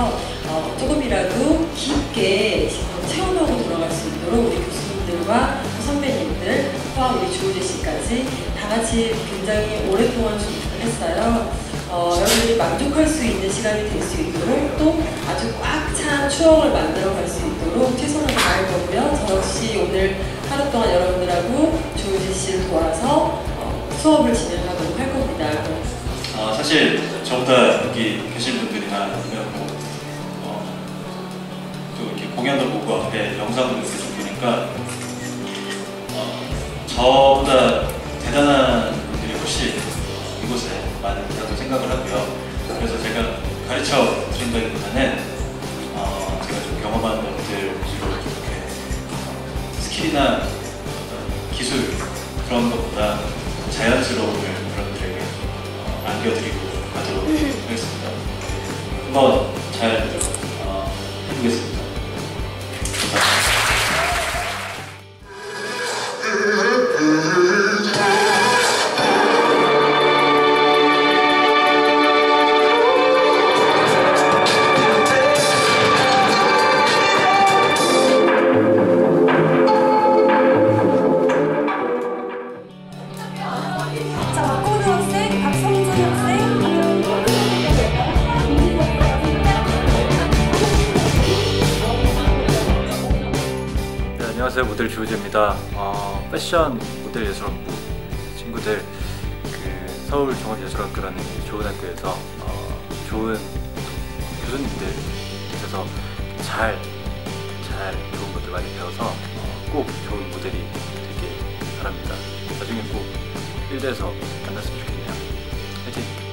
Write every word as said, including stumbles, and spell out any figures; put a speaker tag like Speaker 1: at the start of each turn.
Speaker 1: 어, 조금이라도 깊게 체험하고 돌아갈 수 있도록 우리 교수님들과 선배님들 포함 우리 조우재 씨까지 다 같이 굉장히 오랫동안 준비를 했어요. 어, 여러분들이 만족할 수 있는 시간이 될 수 있도록 또 아주 꽉 찬 추억을 만들어 갈 수 있도록 최선을 다할 거고요. 저 역시 오늘 하루 동안 여러분들하고 조우재 씨를 도와서 어, 수업을 진행하도록 할 겁니다.
Speaker 2: 어, 사실 저보다 여기 계신 분들이나 아니면 뭐, 어, 또 이렇게 공연도 보고 앞에 영상도 이렇게 좀 보니까 어, 저보다 대단한 분들이 훨씬 이곳에 많다고 생각을 하고요. 그래서 제가 가르쳐 드린다기보다는 어, 제가 좀 경험한 것들 위주로 이렇게 어, 스킬이나 어떤 기술 그런 것보다 자연스러움을 여러분들에게 어, 안겨드리고 가도록 하겠습니다. 한번 잘 어, 해보겠습니다. 감사합니다.
Speaker 3: 안녕하세요, 모델 조우재입니다. 어, 패션 모델 예술학부 친구들 그 서울 종합예술학교라는 좋은 학교에서 어, 좋은 교수님들 그래서 잘, 잘 좋은 것들 많이 배워서 어, 꼭 좋은 모델이 되길 바랍니다. 나중에 꼭 일대에서 만났으면 좋겠네요. 화이팅!